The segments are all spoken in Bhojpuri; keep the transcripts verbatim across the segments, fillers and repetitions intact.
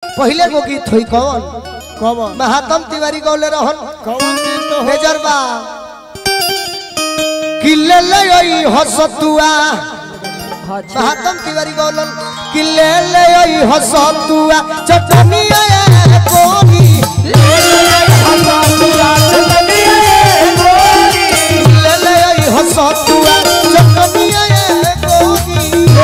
पहले को गीत हुई कौन कौन महात्म तिवारी गौले रहन कौन गीत तो मेजरबा किले ले ओई हसतुआ महात्म तिवारी गौलन किले ले ओई हसतुआ चटनिया कोनी ले ले ओई हसतुआ चटनिया कोनी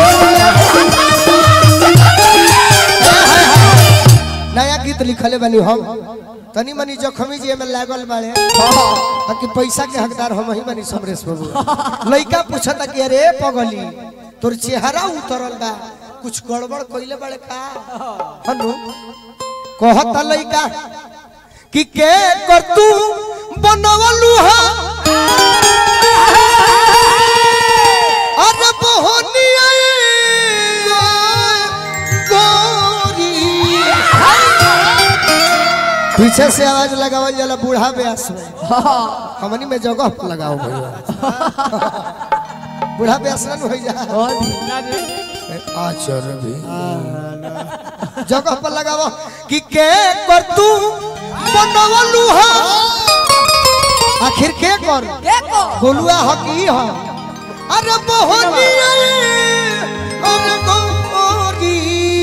नया गीत लिखले बनी हम तनी मनी जखमी जी में लागल बाड़े ताकि पैसा के हकदार हम ही बनी समरेश बाबू लइका पूछता कि अरे पगली तोर चेहरा उतरल बा कुछ गड़बड़ कइले बाड़े का हनु कहता लइका कि के कर तू बनवलू हा अरे बहनिया पीछे से आवाज लगावल जाला बूढ़ा ब्यास में हमनी में जगह पर लगाओ भैया बूढ़ा ब्यास न हो जा आचर भी जगह पर लगाओ कि के कर तू बनवलू हा आखिर के कर के को गोलुआ ह की ह अरे मोहनिया अरे गोरी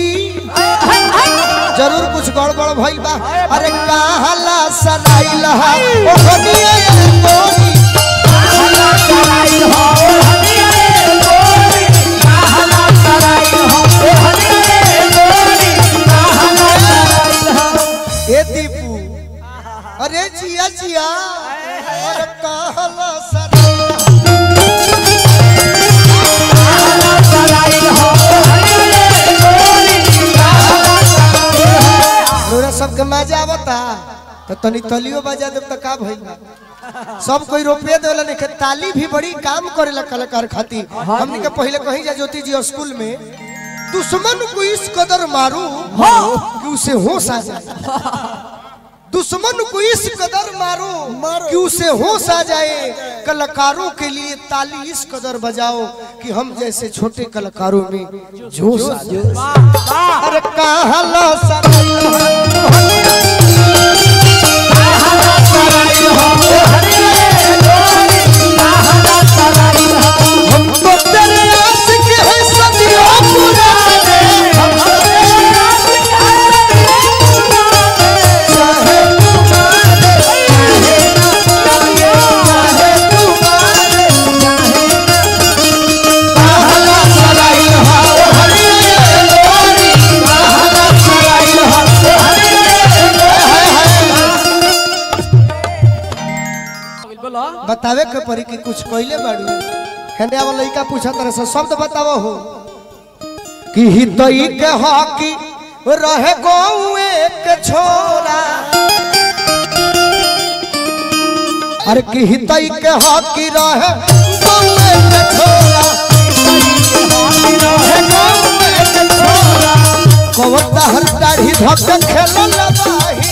जरूर कुछ गड़बड़ भइल बा अरे काहला सराइल हा ओ हनिया गोरी काहला सराइल हा ओ हनिया गोरी काहला सराइल हा ओ हनिया गोरी काहला सराइल हा ए दीपू अरे जिया जिया अरे काहला सराइल काहला सराइल हा ओ हनिया गोरी तोरा सबके मजा आवता तो तनी तलियो बजा दे तो का भइल सब कोई रुपया देला नहीं ताली भी बड़ी काम करेला कलाकार खातिर हमनी के पहले कहीं जा ज्योति जी स्कूल में दुश्मन को इस कदर मारू कि उसे होश आ जाए दुश्मन को इस कदर मारो कि उसे होश आ जाए कलाकारों के लिए ताली इस कदर बजाओ कि हम जैसे छोटे कलाकारों में जोश आ जाए अरे काहला सराइल काहला सराइल काहला सराइल हम तो तेरे आशिक हैं सदियों पुराने हम तो तेरे आशिक हैं चाहे तुम्हारे चाहे ना चाहे तुम्हारे काहला सराइल हा ओ हरिये गोरी काहला सराइल हा ओ हरिये बतावे के परी कि कुछ कइले बाड़ू हेने वाला लइका पूछा तरह से शब्द बतावो हो कि हितई के हकी रहे गौए के छोरा अरे कि हितई के हकी रहे गौए के छोरा रहे गौए के छोरा कवता हर दाढ़ी धक खेलल बाही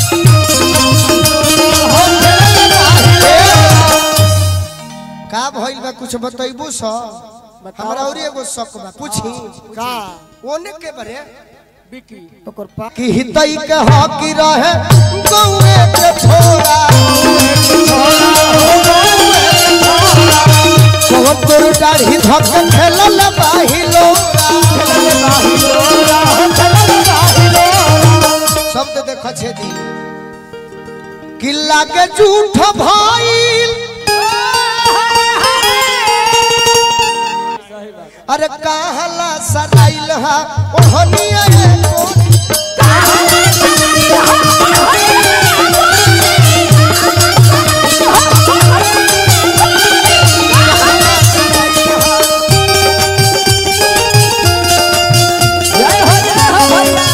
का भइल बा कुछ बतइबू स हमरा और एगो शक बा पूछी का ओने के बारे बिकी ओकर पा कि हितई के हकी रहे गौए के छोरा कवन तोर दाढ़ी धक खेलल बाहिलो शब्द देख छे दी किला के झूठ भइल अरे काहला सराइल हा ओ हनिया गोरी काहला सराइल हा ओ हनिया जय हो जय हो भैया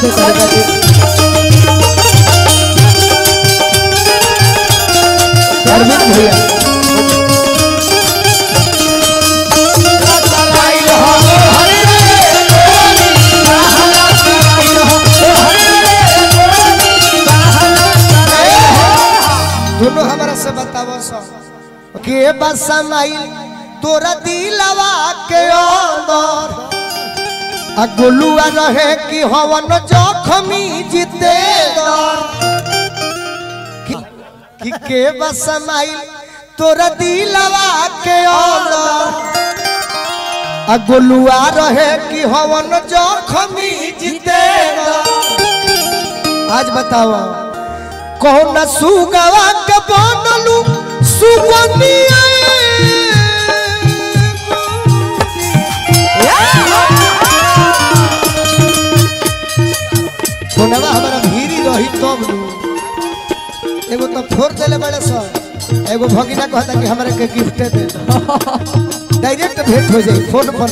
धर्मेंद्र भैया दोनों हमारा से बतावो सब के बस समाइल तोरा दिलवा के अंदर आ गोलुआ रहे कि हवन जखमी जीते कि, कि के बसमाई तोरा दिलवा के अंदर आ गोलुआ रहे कि हवन जखमी जीते। आज बताओ कौन सुगवा के बनलू सुगनिया कोनवा हमारा भीरी रही तब लू एगो तो फोड़ देले बड़े सर एगो भगिना कहता कि हमरा के गिफ्ट दे डायरेक्ट भेंट हो जाई फोन पर।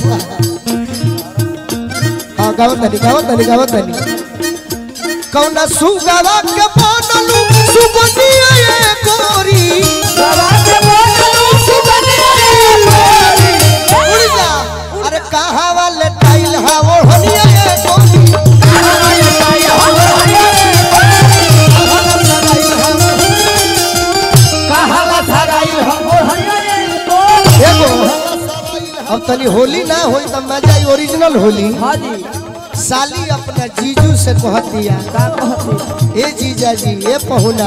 हां गाओ तनी गाओ तनी गाओ तनी कौना सुगवा के बनलू सुगनिया ए गोरी सुगवा के बनलू सुगनिया ए गोरी उड़ जा अरे कहां वाले टाइल हा वो हनिया ए गोरी कहां वाले टाइल हा वो हनिया ए गोरी कहां वा सराइल हा वो हनिया ए गोरी एगो अब तनी होली ना होई त मजा ओरिजिनल होली। हां जी साली अपना जीजू से कहतिया ए जीजा जी ए पहुना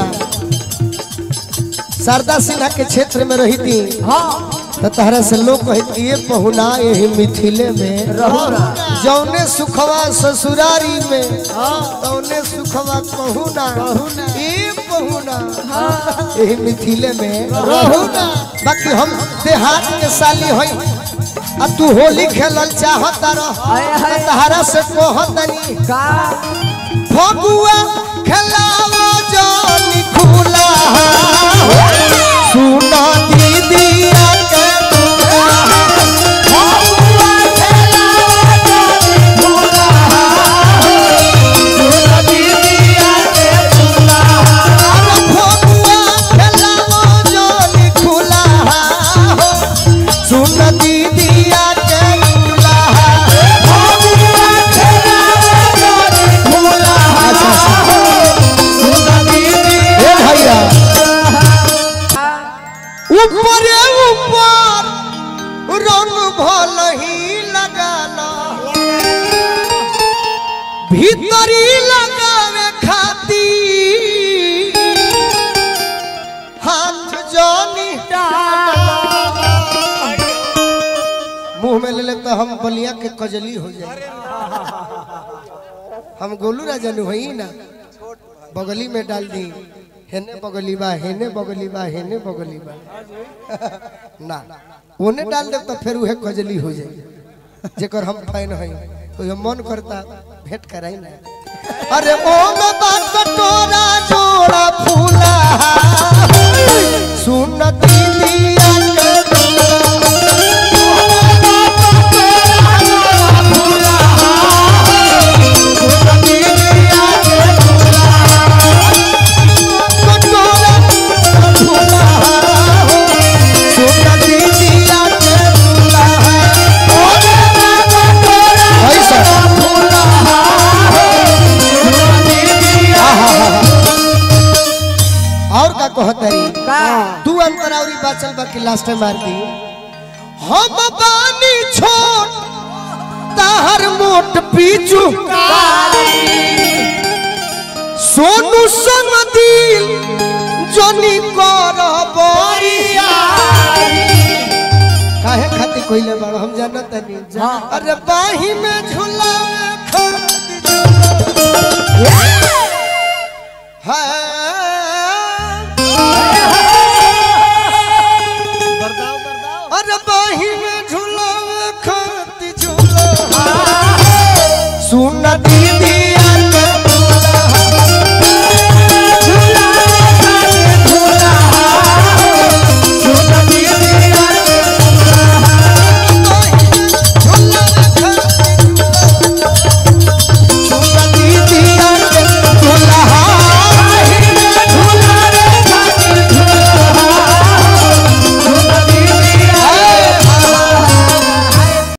शारदा सिन्हा के क्षेत्र में रही थी। हाँ तो तहरा से लोग कहती ये पहुना यही मिथिले में जौने सुखवा ससुरारी में तौने सुखवा पहुना ये पहुना यही मिथिले में रहुना। बाकी हम देहात के साली हई आ तू होली खेलल चाहता रह तहरा से कहतनी का फगुआ खेलावा जानी खुला सुना दीदिया के फगुआ खेलावा जानी खुला सुना दीदिया के खुला फगुआ खेलावा जानी खुला सुना दीदिया के खुला फगुआ खेलावा जानी खुला सुना दीदिया ए भैया ऊपर ऊपर रंग भल ही लगाना भीतरी लगावे खाती हाथ जानी मुंह में ले ले तो हम बलिया के कजली हो जाए। हम गोलू राजा नुहई ना बगली में डाल दी हेने बगली बा हेने बगली बा हेने बगली बा ना ओने डाल दे तो फिर उहे कजली हो जाए जेकर हम फैन हई तो मन करता भेंट कराई ना। अरे ओ में बात कटोरा जोड़ा फूला सुन दीदिया के कहतरी तू अंतरावरी बाचल बाकी लास्ट मार दी हम बानी छोट ताहर मोट पीछू सोनू संग दिल जनी कर बरिया काहे खाती कोइले बाड़ो हम जानत नहीं। अरे बाही में झूला